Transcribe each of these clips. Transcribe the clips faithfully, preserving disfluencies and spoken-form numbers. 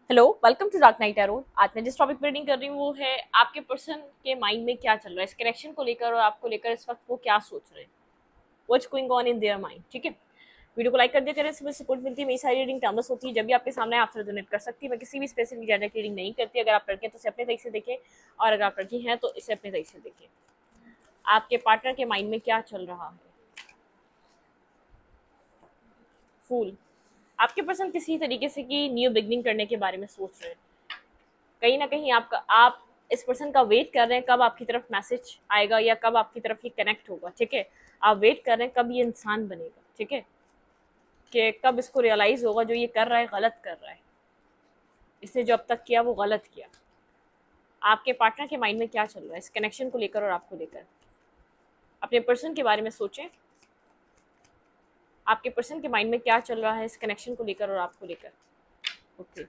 Hello, welcome to Dark Knight Arrow. आज मैं जिस टॉपिक पर रीडिंग कर रही हूँ वो है आपके पर्सन के माइंड में क्या चल रहा है, इस कनेक्शन को लेकर और आपको लेकर इस वक्त वो क्या सोच रहे हैं, what's going on in their mind. ठीक है, वीडियो को लाइक कर दिया करें, इसमें सपोर्ट मिलती है। मेरी सारी रीडिंग टाइमलेस होती है, जब भी आपके सामने आपसे रेजोनेट कर सकती है। मैं किसी भी स्पेसिफिक जेंडर की रीडिंग नहीं करती। अगर आप लड़के हैं तो इसे अपने तरीके से देखें, और अगर आप लड़की हैं तो इसे अपने तरीके से देखें। आपके पार्टनर के माइंड में क्या चल रहा है। फूल, आपके पर्सन किसी तरीके से की न्यू बिगनिंग करने के बारे में सोच रहे हैं। कहीं ना कहीं आपका आप इस पर्सन का वेट कर रहे हैं कब आपकी तरफ मैसेज आएगा या कब आपकी तरफ ये कनेक्ट होगा। ठीक है, आप वेट कर रहे हैं कब ये इंसान बनेगा। ठीक है, कि कब इसको रियलाइज होगा जो ये कर रहा है गलत कर रहा है, इसने जो अब तक किया वो गलत किया। आपके पार्टनर के माइंड में क्या चल रहा है इस कनेक्शन को लेकर और आपको लेकर। अपने पर्सन के बारे में सोचें, आपके पर्सन के माइंड में क्या चल रहा है इस कनेक्शन को लेकर और आपको लेकर। ओके,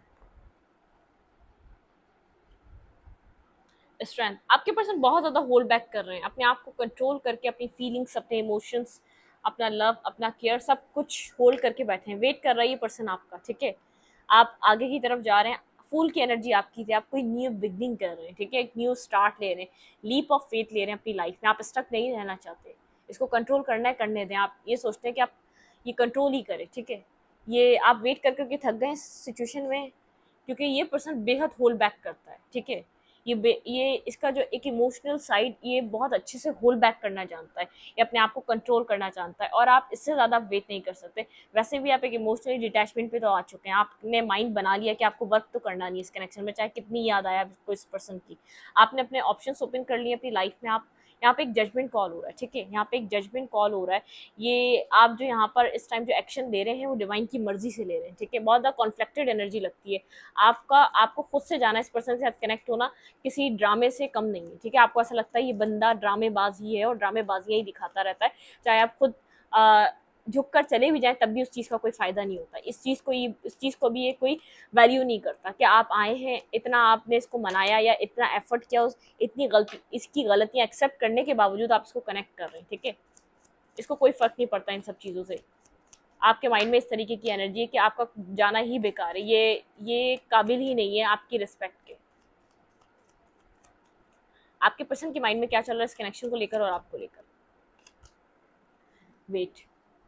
स्ट्रेंथ, आपके पर्सन बहुत ज़्यादा होल्ड बैक कर रहे हैं, अपने आप को कंट्रोल करके अपनी फीलिंग्स, अपने इमोशंस, अपना लव, अपना केयर सब कुछ होल्ड करके बैठे हैं। वेट कर रहा है ये पर्सन आपका। ठीक है, आप आगे की तरफ जा रहे हैं, फूल की एनर्जी आपकी थी, आप कोई न्यू बिगनिंग कर रहे हैं। ठीक है, एक न्यू स्टार्ट ले रहे हैं, लीप ऑफ फेथ ले रहे हैं अपनी लाइफ में। आप स्टक नहीं रहना चाहते, इसको कंट्रोल करना है, करने दें। आप ये सोचते हैं कि आप ये कंट्रोल ही करें। ठीक है, ये आप वेट कर करके थक गए इस सिचुएशन में, क्योंकि ये पर्सन बेहद होल्ड बैक करता है। ठीक है, ये बे- ये इसका जो एक इमोशनल साइड ये बहुत अच्छे से होल्ड बैक करना जानता है, ये अपने आप को कंट्रोल करना जानता है, और आप इससे ज़्यादा वेट नहीं कर सकते। वैसे भी आप एक इमोशनली डिटैचमेंट पे तो आ चुके हैं, आपने माइंड बना लिया कि आपको वर्क तो करना नहीं है इस कनेक्शन में, चाहे कितनी याद आया आपको इस पर्सन की। आपने अपने ऑप्शंस ओपन कर लिए अपनी लाइफ में। आप यहाँ पे एक जजमेंट कॉल हो रहा है। ठीक है, यहाँ पे एक जजमेंट कॉल हो रहा है। ये आप जो यहाँ पर इस टाइम जो एक्शन ले रहे हैं वो डिवाइन की मर्जी से ले रहे हैं। ठीक है, बहुत ज़्यादा कॉन्फ्लिक्टेड एनर्जी लगती है। आपका आपको खुद से जाना, इस पर्सन के साथ कनेक्ट होना किसी ड्रामे से कम नहीं है। ठीक है, आपको ऐसा लगता है ये बंदा ड्रामेबाज ही है और ड्रामेबाजियां ही दिखाता रहता है, चाहे आप खुद झुक कर चले भी जाएं तब भी उस चीज़ का कोई फ़ायदा नहीं होता। इस चीज़ को ये इस चीज़ को भी ये कोई वैल्यू नहीं करता कि आप आए हैं, इतना आपने इसको मनाया या इतना एफर्ट किया, उस इतनी गलती, इसकी गलतियां एक्सेप्ट करने के बावजूद आप इसको कनेक्ट कर रहे हैं। ठीक है, इसको कोई फ़र्क नहीं पड़ता इन सब चीज़ों से। आपके माइंड में इस तरीके की एनर्जी है कि आपका जाना ही बेकार है, ये ये काबिल ही नहीं है आपकी रिस्पेक्ट के। आपके पर्सन के माइंड में क्या चल रहा है इस कनेक्शन को लेकर और आपको लेकर। वेट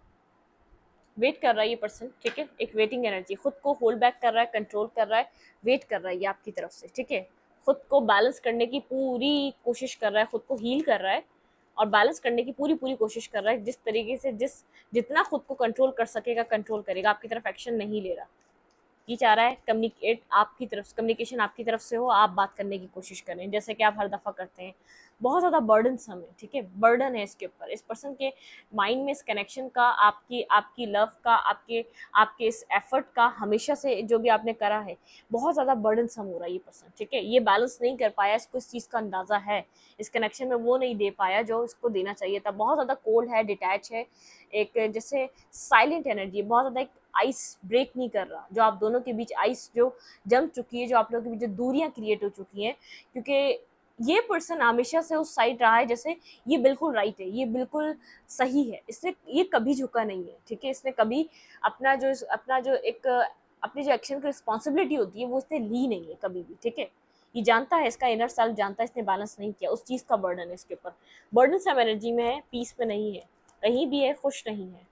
वेट कर रहा है ये पर्सन। ठीक है, एक वेटिंग एनर्जी, खुद को होल्ड बैक कर रहा है, कंट्रोल कर रहा है, वेट कर रहा है ये आपकी तरफ से। ठीक है, खुद को बैलेंस करने की पूरी कोशिश कर रहा है, खुद को हील कर रहा है और बैलेंस करने की पूरी पूरी कोशिश कर रहा है। जिस तरीके से जिस जितना खुद को कंट्रोल कर सकेगा कंट्रोल करेगा, आपकी तरफ एक्शन नहीं ले रहा। ये चाह रहा है कम्युनिकेट आपकी तरफ कम्युनिकेशन आपकी तरफ से हो, आप बात करने की कोशिश करें जैसे कि आप हर दफ़ा करते हैं। बहुत ज़्यादा बर्डन सम है। ठीक है, बर्डन है इसके ऊपर, इस पर्सन के माइंड में इस कनेक्शन का, आपकी आपकी लव का, आपके आपके इस एफर्ट का, हमेशा से जो भी आपने करा है, बहुत ज़्यादा बर्डन सम हो रहा है ये पर्सन। ठीक है, ये बैलेंस नहीं कर पाया, इसको इस चीज़ का अंदाज़ा है, इस कनेक्शन में वो नहीं दे पाया जो इसको देना चाहिए था। बहुत ज़्यादा कोल्ड है, डिटैच है, एक जैसे साइलेंट एनर्जी, बहुत ज़्यादा एक आइस ब्रेक नहीं कर रहा। जो आप दोनों के बीच आइस जो जम चुकी है, जो आप लोगों के बीच जो दूरियां क्रिएट हो चुकी हैं, क्योंकि ये पर्सन हमेशा से उस साइड रहा है जैसे ये बिल्कुल राइट है, ये बिल्कुल सही है, इसने ये कभी झुका नहीं है। ठीक है, इसने कभी अपना जो अपना जो एक अपनी जो एक्शन की रिस्पॉन्सिबिलिटी होती है वो इसने ली नहीं है कभी भी। ठीक है, ये जानता है, इसका इनर सेल्फ जानता है इसने बैलेंस नहीं किया, उस चीज़ का बर्डन है इसके ऊपर। बर्डन सब एनर्जी में है, पीस में नहीं है, कहीं भी है, खुश नहीं है,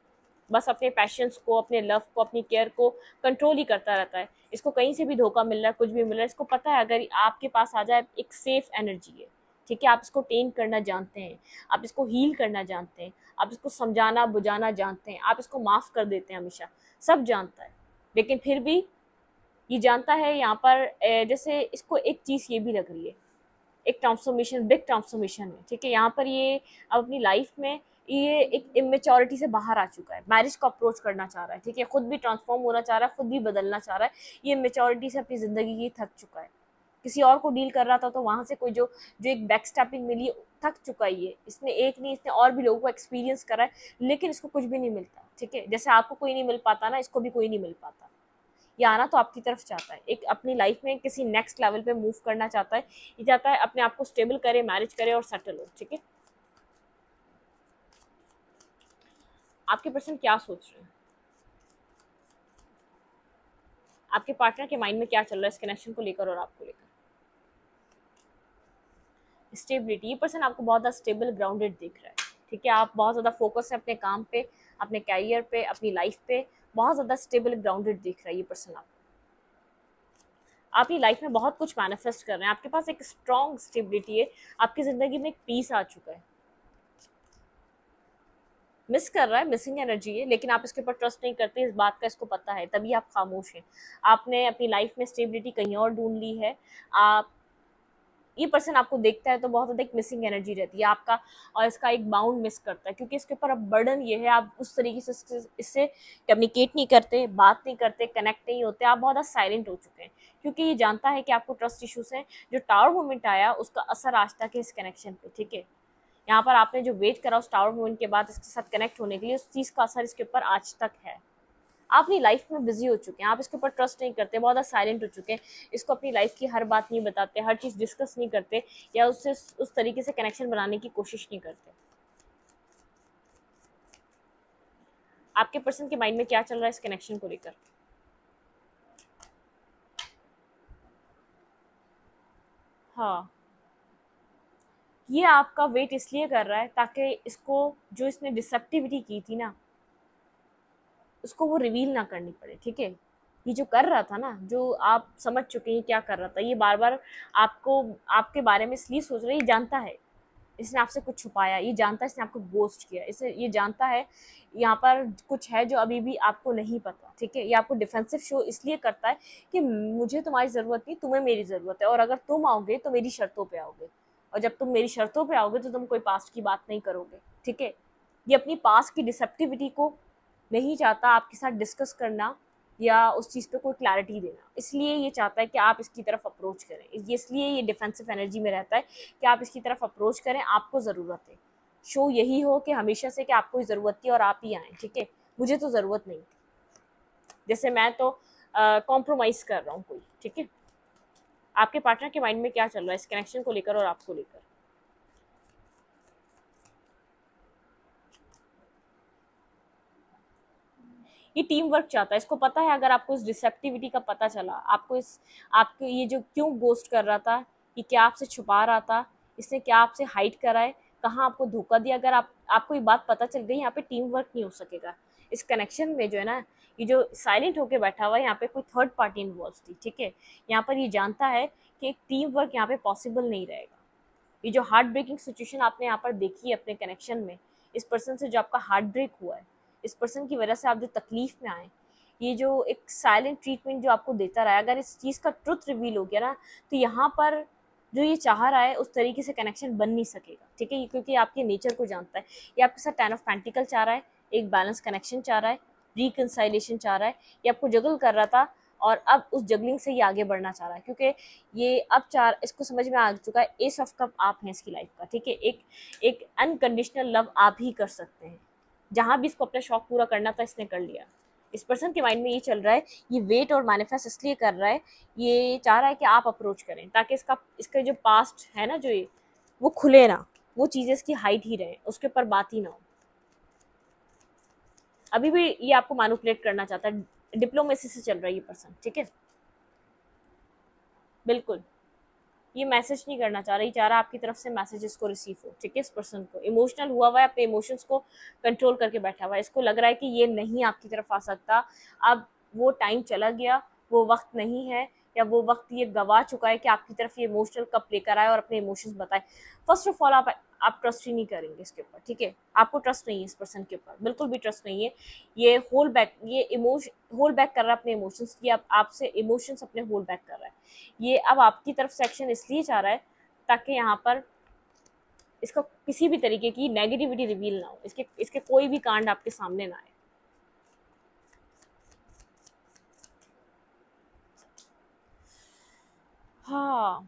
बस अपने पैशंस को, अपने लव को, अपनी केयर को कंट्रोल ही करता रहता है। इसको कहीं से भी धोखा मिल रहा है, कुछ भी मिल रहा है, इसको पता है अगर आपके पास आ जाए एक सेफ एनर्जी है। ठीक है, आप इसको टेन करना जानते हैं, आप इसको हील करना जानते हैं, आप इसको समझाना बुझाना जानते हैं, आप इसको माफ़ कर देते हैं, हमेशा सब जानता है। लेकिन फिर भी ये जानता है यहाँ पर जैसे इसको एक चीज़ ये भी लग रही है, एक ट्रांसफॉर्मेशन, बिग ट्रांसफॉर्मेशन है। ठीक है, यहाँ पर ये अब अपनी लाइफ में ये एक इमेच्योरिटी से बाहर आ चुका है, मैरिज को अप्रोच करना चाह रहा है। ठीक है, खुद भी ट्रांसफॉर्म होना चाह रहा है, खुद भी बदलना चाह रहा है। ये इमेच्योरिटी से अपनी ज़िंदगी की थक चुका है, किसी और को डील कर रहा था तो वहाँ से कोई जो जो एक बैक स्टैपिंग मिली, थक चुका है ये। इसने एक नहीं, इसने और भी लोगों को एक्सपीरियंस करा है, लेकिन इसको कुछ भी नहीं मिलता। ठीक है, जैसे आपको कोई नहीं मिल पाता ना, इसको भी कोई नहीं मिल पाता। ये आना तो आपकी तरफ चाहता है, एक अपनी लाइफ में किसी नेक्स्ट लेवल पे मूव करना चाहता है। ये चाहता है अपने आप को स्टेबल करे, मैरिज करे और सेटल हो। ठीक है, आपके पर्सन क्या सोच रहे हैं। आपके पार्टनर के माइंड में क्या चल रहा है इस कनेक्शन को लेकर और आपको लेकर। स्टेबिलिटी, ये पर्सन आपको बहुत ज़्यादा स्टेबल ग्राउंडेड दिख रहा है, ठीक है। आप बहुत ज़्यादा फोकस है अपने काम पे, अपने कैरियर पे, अपनी लाइफ पे, बहुत ज़्यादा स्टेबल ग्राउंडेड दिख रहा है ये पर्सन आपको। आप अपनी लाइफ में बहुत कुछ मैनिफेस्ट कर रहे हैं, आपके पास एक स्ट्रॉन्ग स्टेबिलिटी है, आपकी ज़िंदगी में एक पीस आ चुका है। मिस कर रहा है, मिसिंग एनर्जी है, लेकिन आप इसके ऊपर ट्रस्ट नहीं करते, इस बात का इसको पता है, तभी आप खामोश हैं। आपने अपनी लाइफ में स्टेबिलिटी कहीं और ढूंढ ली है। आप ये पर्सन आपको देखता है तो बहुत ज़्यादा एक मिसिंग एनर्जी रहती है आपका, और इसका एक बाउंड मिस करता है, क्योंकि इसके ऊपर अब बर्डन ये है, आप उस तरीके से इससे इससे कम्युनिकेट नहीं करते, बात नहीं करते, कनेक्ट नहीं होते, आप बहुत ज़्यादा साइलेंट हो चुके हैं, क्योंकि ये जानता है कि आपको ट्रस्ट इश्यूज हैं। जो टावर मूवमेंट आया उसका असर आज तक है इस कनेक्शन पे, ठीक है। यहाँ पर आपने जो वेट करा उस टावर मूवमेंट के बाद इसके साथ कनेक्ट होने के लिए, उस चीज़ का असर इसके ऊपर आज तक है। आप अपनी लाइफ में बिजी हो चुके हैं, आप इसके ऊपर ट्रस्ट नहीं करते, बहुत ज़्यादा साइलेंट हो चुके हैं, इसको अपनी लाइफ की हर बात नहीं बताते, हर चीज़ डिस्कस नहीं करते, या उससे उस तरीके से कनेक्शन बनाने की कोशिश नहीं करते। आपके पर्सन के माइंड में क्या चल रहा है इस कनेक्शन को लेकर। हाँ, ये आपका वेट इसलिए कर रहा है ताकि इसको, जो इसने डिसेप्टिविटी की थी ना, उसको वो रिवील ना करनी पड़े, ठीक है। ये जो कर रहा था ना, जो आप समझ चुके हैं क्या कर रहा था, ये बार बार आपको, आपके बारे में इसलिए सोच रहा है, ये जानता है इसने आपसे कुछ छुपाया, ये जानता है इसने आपको गोस्ट किया, इसे ये जानता है यहाँ पर कुछ है जो अभी भी आपको नहीं पता, ठीक है। ये आपको डिफेंसिव शो इसलिए करता है कि मुझे तुम्हारी ज़रूरत नहीं, तुम्हें मेरी ज़रूरत है, और अगर तुम आओगे तो मेरी शर्तों पे आओगे, और जब तुम मेरी शर्तों पे आओगे तो तुम कोई पास्ट की बात नहीं करोगे, ठीक है। ये अपनी पास्ट की डिसेप्टिविटी को नहीं चाहता आपके साथ डिस्कस करना या उस चीज़ पे कोई क्लैरिटी देना, इसलिए ये चाहता है कि आप इसकी तरफ अप्रोच करें, इसलिए ये डिफेंसिव एनर्जी में रहता है कि आप इसकी तरफ अप्रोच करें, आपको ज़रूरत है। शो यही हो कि हमेशा से कि आपको ज़रूरत थी और आप ही आएँ, ठीक है। मुझे तो ज़रूरत नहीं थी, जैसे मैं तो कॉम्प्रोमाइज़ कर रहा हूँ कोई, ठीक है। आपके पार्टनर के माइंड में क्या चल रहा है इस कनेक्शन को लेकर और आपको लेकर। ये टीम वर्क चाहता है, इसको पता है अगर आपको इस डिसेप्टिविटी का पता चला, आपको इस, आपको ये जो क्यों गोस्ट कर रहा था, ये क्या आपसे छुपा रहा था, इसने क्या आपसे हाइड करा है, कहाँ आपको धोखा दिया, अगर आप आपको ये बात पता चल गई, यहाँ पे टीम वर्क नहीं हो सकेगा इस कनेक्शन में। जो है ना, ये जो साइलेंट होके बैठा हुआ है, यहाँ पे कोई थर्ड पार्टी इन्वॉल्व थी, ठीक है। यहाँ पर ये जानता है कि एक टीम वर्क यहाँ पे पॉसिबल नहीं रहेगा। ये जो हार्ट ब्रेकिंग सिचुएशन आपने यहाँ पर देखी है अपने कनेक्शन में, इस पर्सन से जो आपका हार्ट ब्रेक हुआ है, इस पर्सन की वजह से आप जो तकलीफ में आए, ये जो एक साइलेंट ट्रीटमेंट जो आपको देता रहा है, अगर इस चीज़ का ट्रुथ रिवील हो गया ना, तो यहाँ पर जो ये चाह रहा है उस तरीके से कनेक्शन बन नहीं सकेगा, ठीक है। क्योंकि आपके नेचर को जानता है। ये आपके साथ टेन ऑफ पेंटिकल चाह रहा है, एक बैलेंस कनेक्शन चाह रहा है, रिकंसाइलेशन चाह रहा है। ये आपको जगल कर रहा था और अब उस जगलिंग से ये आगे बढ़ना चाह रहा है, क्योंकि ये अब चार इसको समझ में आ चुका है, एस ऑफ कप आप हैं इसकी लाइफ का, ठीक है। एक एक अनकंडीशनल लव आप ही कर सकते हैं। जहाँ भी इसको अपना शौक पूरा करना था इसने कर लिया। इस पर्सन के माइंड में ये चल रहा है, ये वेट और मैनिफेस्ट इसलिए कर रहा है, ये चाह रहा है कि आप अप्रोच करें, ताकि इसका इसका जो पास्ट है ना, जो ये वो खुले ना, वो चीज़ें इसकी हाइड ही रहे, उसके ऊपर बात ही ना हो। अभी भी ये आपको मैनिपुलेट करना चाहता है, डिप्लोमेसी से चल रहा है ये पर्सन, ठीक है। बिल्कुल ये मैसेज नहीं करना चाह रहा, ये चाह रहा है आपकी तरफ से मैसेजेस को रिसीव हो, ठीक है। इस पर्सन को इमोशनल हुआ हुआ है, अपने इमोशंस को कंट्रोल करके बैठा हुआ है। इसको लग रहा है कि ये नहीं आपकी तरफ आ सकता, अब वो टाइम चला गया, वो वक्त नहीं है, या वो वक्त ये गवा चुका है कि आपकी तरफ ये इमोशनल कप लेकर आए और अपने इमोशंस बताए। फर्स्ट ऑफ ऑल आप आप ट्रस्ट ही नहीं करेंगे इसके ऊपर, ठीक है। आपको ट्रस्ट नहीं है इस पर्सन के ऊपर, बिल्कुल भी ट्रस्ट नहीं है। ये होल्ड बैक, ये इमोशन होल्ड बैक कर रहा है अपने इमोशंस की, आप आपसे इमोशंस अपने होल्ड बैक कर रहा है। ये अब आपकी तरफ से एक्शन इसलिए चाह रहा है ताकि यहाँ पर इसका किसी भी तरीके की नेगेटिविटी रिवील ना हो, इसके इसके कोई भी कांड आपके सामने ना आए। हाँ,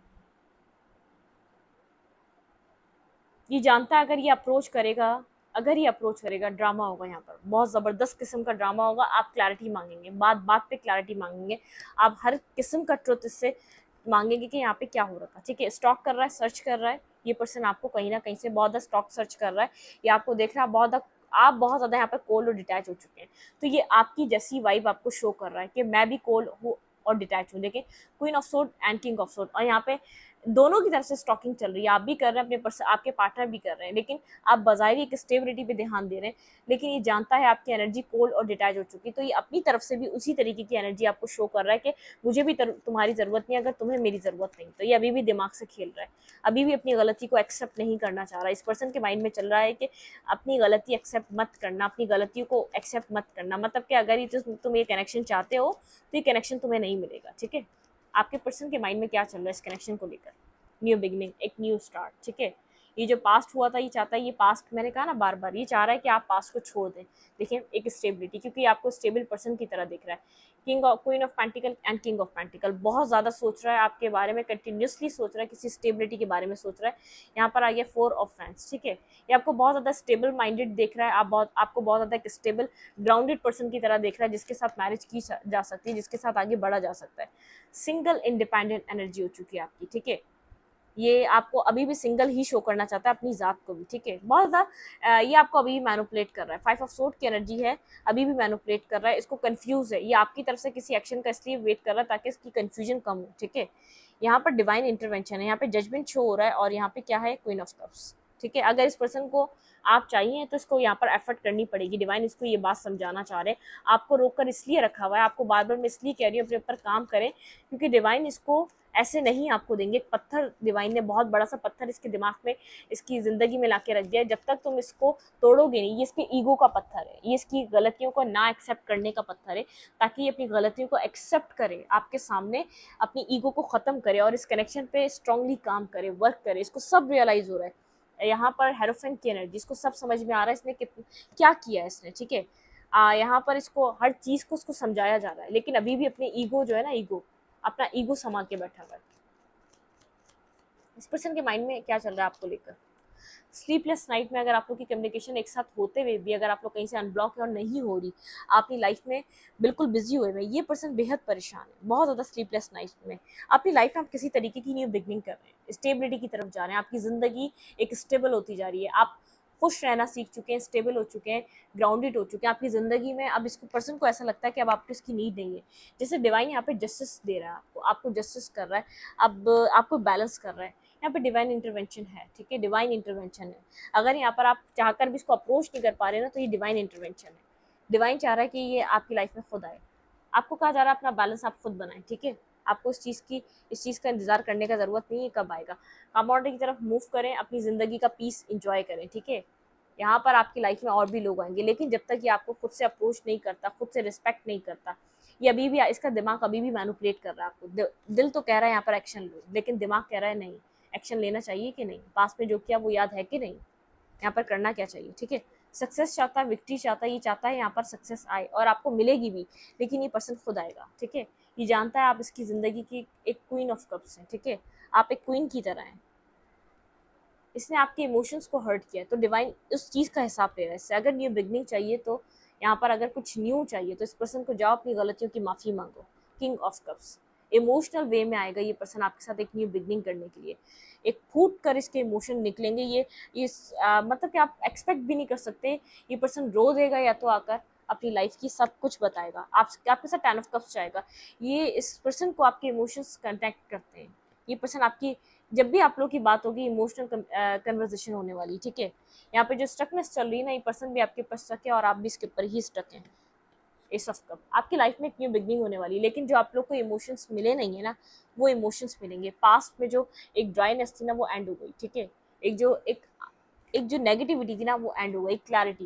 ये जानता है अगर ये अप्रोच करेगा, अगर ये अप्रोच करेगा ड्रामा होगा, यहाँ पर बहुत ज़बरदस्त किस्म का ड्रामा होगा। आप क्लैरिटी मांगेंगे, बात बात पे क्लैरिटी मांगेंगे, आप हर किस्म का ट्रुथ इससे मांगेंगे कि यहाँ पे क्या हो रहा था, ठीक है। स्टॉक कर रहा है, सर्च कर रहा है ये पर्सन, आपको कहीं ना कहीं से बहुत ज़्यादा स्टॉक सर्च कर रहा है, ये आपको देख रहा है, बहुत ज़्यादा आप बहुत ज़्यादा यहाँ पर कोल्ड और डिटैच हो चुके हैं। तो ये आपकी जैसी वाइब आपको शो कर रहा है कि मैं भी कोल्ड हो, और डिटैच हूँ। देखें queen of sword and king of sword, और यहाँ पे दोनों की तरफ से स्टॉकिंग चल रही है, आप भी कर रहे हैं, अपने पर्सन आपके पार्टनर भी कर रहे हैं, लेकिन आप बाज़ाहिर एक स्टेबिलिटी पे ध्यान दे रहे हैं, लेकिन ये जानता है आपकी एनर्जी कोल्ड और डिटैच हो चुकी है, तो ये अपनी तरफ से भी उसी तरीके की एनर्जी आपको शो कर रहा है कि मुझे भी तुम्हारी ज़रूरत नहीं, अगर तुम्हें मेरी ज़रूरत नहीं। तो ये अभी भी दिमाग से खेल रहा है, अभी भी अपनी गलती को एक्सेप्ट नहीं करना चाह रहा है। इस पर्सन के माइंड में चल रहा है कि अपनी गलती एक्सेप्ट मत करना, अपनी गलतियों को एक्सेप्ट मत करना, मतलब कि अगर ये तुम ये कनेक्शन चाहते हो तो ये कनेक्शन तुम्हें नहीं मिलेगा। ठीक है, आपके पर्सन के माइंड में क्या चल रहा है इस कनेक्शन को लेकर? न्यू बिगनिंग, एक न्यू स्टार्ट। ठीक है, ये जो पास्ट हुआ था ये चाहता है, ये पास्ट मैंने कहा ना बार बार, ये चाह रहा है कि आप पास्ट को छोड़ दें। देखिए एक स्टेबिलिटी, क्योंकि आपको स्टेबल पर्सन की तरह दिख रहा है। King of queen of pentacle and king of pentacle, बहुत ज़्यादा सोच रहा है आपके बारे में, कंटिन्यूसली सोच रहा है, किसी स्टेबिलिटी के बारे में सोच रहा है। यहाँ पर आ गया फोर ऑफ फैंस। ठीक है, ये आपको बहुत ज़्यादा स्टेबल माइंडेड देख रहा है, आप बहुत आपको बहुत ज़्यादा एक स्टेबल ग्राउंडेड पर्सन की तरह देख रहा है, जिसके साथ मैरिज की जा सकती है, जिसके साथ आगे बढ़ा जा सकता है। सिंगल इंडिपेंडेंट एनर्जी हो चुकी है आपकी। ठीक है, ये आपको अभी भी सिंगल ही शो करना चाहता है अपनी ज़ात को भी। ठीक है, बहुत ज़्यादा ये आपको अभी भी मैनिपुलेट कर रहा है। फाइव ऑफ सोर्ड की एनर्जी है, अभी भी मैनिपुलेट कर रहा है, इसको कंफ्यूज है, ये आपकी तरफ से किसी एक्शन का इसलिए वेट कर रहा है ताकि इसकी कंफ्यूजन कम हो। ठीक है, यहाँ पर डिवाइन इंटरवेंशन है, यहाँ पे जजमेंट शो हो रहा है, और यहाँ पे क्या है, क्वीन ऑफ कप्स। ठीक है, अगर इस पर्सन को आप चाहिए तो इसको यहाँ पर एफर्ट करनी पड़ेगी। डिवाइन इसको ये बात समझाना चाह रहे हैं, आपको रोककर इसलिए रखा हुआ है, आपको बार बार मैं इसलिए कह रही हूँ अपने ऊपर काम करें, क्योंकि डिवाइन इसको ऐसे नहीं आपको देंगे। एक पत्थर डिवाइन ने, बहुत बड़ा सा पत्थर इसके दिमाग में, इसकी ज़िंदगी में ला के रख दिया है। जब तक तुम इसको तोड़ोगे नहीं, ये इसके ईगो का पत्थर है, ये इसकी गलतियों को ना एक्सेप्ट करने का पत्थर है, ताकि ये अपनी गलतियों को एक्सेप्ट करे, आपके सामने अपनी ईगो को ख़त्म करे और इस कनेक्शन पे स्ट्रांगली काम करे, वर्क करे। इसको सब रियलाइज़ हो रहा है यहाँ पर, हेरोफेंट की एनर्जी, इसको सब समझ में आ रहा है इसने क्या किया है इसने। ठीक है, यहाँ पर इसको हर चीज़ को उसको समझाया जा रहा है, लेकिन अभी भी अपनी ईगो जो है ना, ईगो अपना ईगो संभाल के बैठा हुआ है। इस पर्सन के माइंड में क्या चल रहा है आपको लेकर? स्लीपलेस नाइट में अगर आप लोग की कम्युनिकेशन एक साथ होते हुए भी अगर आप लोग कहीं से अनब्लॉक है और नहीं हो रही, आप अपनी लाइफ में बिल्कुल बिजी हुए हुए, ये पर्सन बेहद परेशान है, बहुत ज़्यादा स्लीपलेस नाइट में। अपनी लाइफ में आप किसी तरीके की न्यू बिगनिंग कर रहे हैं, स्टेबिलिटी की तरफ जा रहे हैं, आपकी ज़िंदगी एक स्टेबल होती जा रही है, आप खुश रहना सीख चुके हैं, स्टेबल हो चुके हैं, ग्राउंडेड हो चुके हैं आपकी ज़िंदगी में। अब इसको पर्सन को ऐसा लगता है कि अब आपको इसकी नीड नहीं है। जैसे डिवाइन यहाँ पे जस्टिस दे रहा है आपको, आपको जस्टिस कर रहा है, अब आपको बैलेंस कर रहा है। यहाँ पे डिवाइन इंटरवेंशन है। ठीक है, डिवाइन इंटरवेंशन है। अगर यहाँ पर आप चाहकर भी इसको अप्रोच नहीं कर पा रहे ना, तो ये डिवाइन इंटरवेंशन है। डिवाइन चाह रहा है कि ये आपकी लाइफ में खुद आए, आपको कहा जा रहा है अपना बैलेंस आप खुद बनाएं। ठीक है, आपको इस चीज़ की इस चीज़ का इंतजार करने का ज़रूरत नहीं है कब आएगा। कमोडिटी की तरफ मूव करें, अपनी ज़िंदगी का पीस इंजॉय करें। ठीक है, यहाँ पर आपकी लाइफ में और भी लोग आएंगे, लेकिन जब तक ये आपको खुद से अप्रोच नहीं करता, खुद से रिस्पेक्ट नहीं करता, ये अभी भी, इसका दिमाग अभी भी मैनिपुलेट कर रहा है आपको। दिल तो कह रहा है यहाँ पर एक्शन लो, लेकिन दिमाग कह रहा है नहीं, एक्शन लेना चाहिए कि नहीं, पास में जो किया वो याद है कि नहीं, यहाँ पर करना क्या चाहिए। ठीक है, सक्सेस चाहता है, विक्ट्री चाहता है, ये चाहता है यहाँ पर सक्सेस आए और आपको मिलेगी भी, लेकिन ये पर्सन खुद आएगा। ठीक है, ये जानता है आप इसकी ज़िंदगी की एक क्वीन ऑफ कप्स हैं। ठीक है, आप एक क्वीन की तरह हैं, इसने आपके इमोशंस को हर्ट किया है, तो डिवाइन उस चीज़ का हिसाब ले रहा है इससे। अगर न्यू बिगनिंग चाहिए तो यहाँ पर, अगर कुछ न्यू चाहिए तो इस पर्सन को जाओ, अपनी गलतियों की माफ़ी मांगो। King of cups, emotional way में आएगा ये पर्सन आपके साथ एक न्यू बिगनिंग करने के लिए। एक फूट कर इसके इमोशन निकलेंगे, ये इस आ, मतलब कि आप एक्सपेक्ट भी नहीं कर सकते। ये पर्सन रो देगा या तो आकर अपनी लाइफ की सब कुछ बताएगा, आप आपके साथ टेन ऑफ कप्स जाएगा। ये इस पर्सन को आपके इमोशंस कनेक्ट करते हैं। ये पर्सन आपकी, जब भी आप लोग की बात होगी, इमोशनल कन्वर्सेशन होने वाली। ठीक है, यहाँ पे जो स्टकनेस चल रही है ना, ये पर्सन भी आपके ऊपर स्टक है और आप भी इसके ऊपर ही स्टक हैं। एस ऑफ कप, आपकी लाइफ में एक न्यू बिगनिंग होने वाली है, लेकिन जो आप लोग को इमोशंस मिले नहीं है ना, वो इमोशंस मिलेंगे। पास्ट में जो एक ड्राइनेस थी ना, वो एंड हो गई। ठीक है, एक जो एक एक जो नेगेटिविटी थी ना, वो एंड हो गई। क्लैरिटी,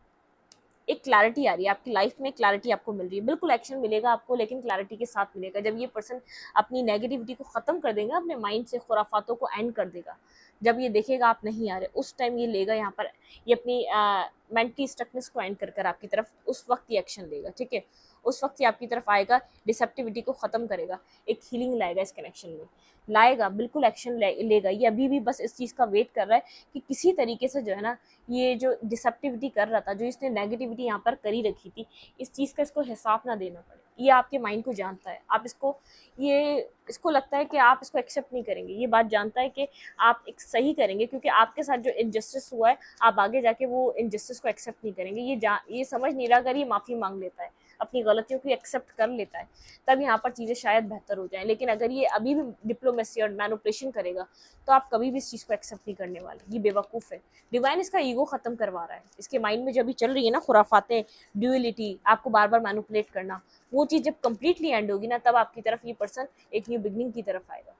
एक क्लैरिटी आ रही है आपकी लाइफ में, क्लैरिटी आपको मिल रही है। बिल्कुल एक्शन मिलेगा आपको, लेकिन क्लैरिटी के साथ मिलेगा। जब ये पर्सन अपनी नेगेटिविटी को ख़त्म कर देगा, अपने माइंड से खुराफातों को एंड कर देगा, जब ये देखेगा आप नहीं आ रहे, उस टाइम ये लेगा यहाँ पर, ये अपनी मेंटली स्टकनेस को एंड कर कर आपकी तरफ उस वक्त ये एक्शन लेगा। ठीक है, उस वक्त ये आपकी तरफ आएगा, डिसेप्टिविटी को ख़त्म करेगा, एक हीलिंग लाएगा इस कनेक्शन में, लाएगा, बिल्कुल एक्शन ले, लेगा। ये अभी भी बस इस चीज़ का वेट कर रहा है कि किसी तरीके से जो है ना, ये जो डिसेप्टिविटी कर रहा था, जो इसने नेगेटिविटी यहाँ पर करी रखी थी, इस चीज़ का इसको हिसाब ना देना पड़े। ये आपके माइंड को जानता है, आप इसको, ये इसको लगता है कि आप इसको एक्सेप्ट नहीं करेंगे। ये बात जानता है कि आप एक सही करेंगे, क्योंकि आपके साथ जो इनजस्टिस हुआ है, आप आगे जाके वो इनजस्टिस को एक्सेप्ट नहीं करेंगे। ये जा ये समझ नहीं रहा, अगर ये माफ़ी मांग लेता है, अपनी गलतियों को एक्सेप्ट कर लेता है, तब यहाँ पर चीज़ें शायद बेहतर हो जाएं। लेकिन अगर ये अभी भी डिप्लोमेसी और मैनिपुलेशन करेगा तो आप कभी भी इस चीज़ को एक्सेप्ट नहीं करने वाले। ये बेवकूफ़ है। डिवाइन इसका ईगो ख़त्म करवा रहा है। इसके माइंड में जब भी चल रही है ना खुराफातें, ड्यूअलिटी, आपको बार बार मैनिपुलेट करना, वो चीज़ जब कंप्लीटली एंड होगी ना, तब आपकी तरफ ये पर्सन एक न्यू बिगनिंग की तरफ आएगा।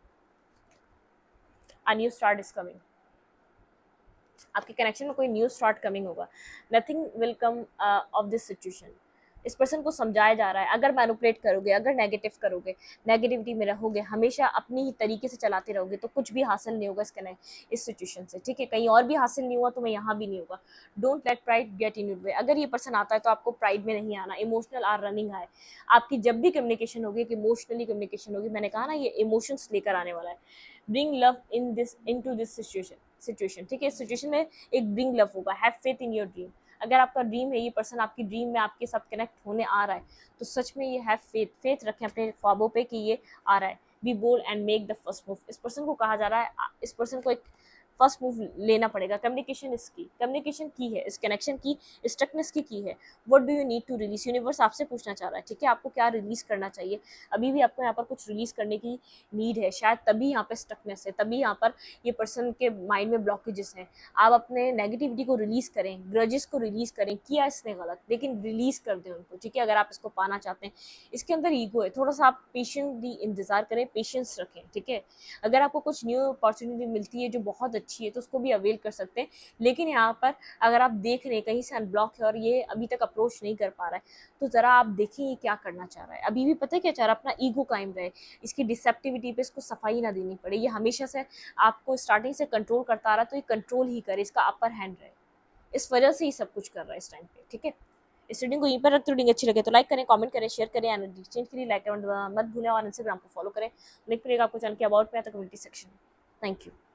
A new start is coming. आपके कनेक्शन में कोई न्यू स्टार्ट कमिंग होगा। Nothing will come of this situation. इस पर्सन को समझाया जा रहा है, अगर मैनिपुलेट करोगे, अगर नेगेटिव करोगे, नेगेटिविटी में रहोगे, हमेशा अपनी ही तरीके से चलाते रहोगे, तो कुछ भी हासिल नहीं होगा इस कनेक्ट इस सिचुएशन से, ठीक है। कहीं और भी हासिल नहीं हुआ तो मैं यहाँ भी नहीं होगा। Don't let pride get in your way. अगर ये पर्सन आता है तो आपको प्राइड में नहीं आना। इमोशनल आर रनिंग है। आपकी जब भी कम्युनिकेशन होगी, कि इमोशनली कम्युनिकेशन होगी, मैंने कहा ना ये इमोशंस लेकर आने वाला है। Bring love in this in to this situation situation ठीक है। इस सिचुएशन में एक ब्रिंग लव होगा। Have faith in your dream. अगर आपका ड्रीम है, ये पर्सन आपकी ड्रीम में आपके साथ कनेक्ट होने आ रहा है, तो सच में ये हैव फेथ फेथ रखें अपने ख्वाबों पे कि ये आ रहा है। Be bold and make the first move. इस पर्सन को कहा जा रहा है, इस पर्सन को एक फर्स्ट मूव लेना पड़ेगा। कम्युनिकेशन इसकी कम्युनिकेशन की है, इस कनेक्शन की स्टकनेस की की है। What do you need to release. Universe आपसे पूछना चाह रहा है, ठीक है, आपको क्या रिलीज करना चाहिए। अभी भी आपको यहाँ पर कुछ रिलीज करने की नीड है, शायद तभी यहाँ पर स्टकनेस है, तभी यहाँ पर ये पर्सन के माइंड में ब्लॉकेजेस हैं। आप अपने नेगेटिविटी को रिलीज करें, ग्रजेस को रिलीज करें। किया इसने गलत, लेकिन रिलीज कर दें उनको, ठीक है। अगर आप इसको पाना चाहते हैं, इसके अंदर ईगो है, थोड़ा सा आप पेशेंटली इंतजार करें, पेशेंस रखें, ठीक है। अगर आपको कुछ न्यू अपॉर्चुनिटी मिलती है जो बहुत अच्छी है, तो उसको भी अवेल कर सकते हैं। लेकिन यहाँ पर अगर आप देख रहे हैं कहीं से अनब्लॉक है और ये अभी तक अप्रोच नहीं कर पा रहा है, तो ज़रा आप देखें ये क्या करना चाह रहा है। अभी भी पता है क्या चाह रहा है, अपना ईगो कायम रहे, इसकी डिसेप्टिविटी पे इसको सफाई ना देनी पड़े। ये हमेशा से आपको स्टार्टिंग से कंट्रोल करता आ रहा है, तो ये कंट्रोल ही करे, इसका अपर हैंड रहे। इस वजह से ही सब कुछ कर रहा है इस टाइम पे, ठीक है। इस रीडिंग को यहीं पर रखते, रीडिंग अच्छी लगे तो लाइक करें, कमेंट करें, शेयर करें। एनर्जी चेंज के लिए लाइक कमेंट मत भूलें, और इंस्टाग्राम को फॉलो करें। लिंक मिलेगा आपको चैनल के अबाउट में या तो कम्युनिटी सेक्शन में। Thank you.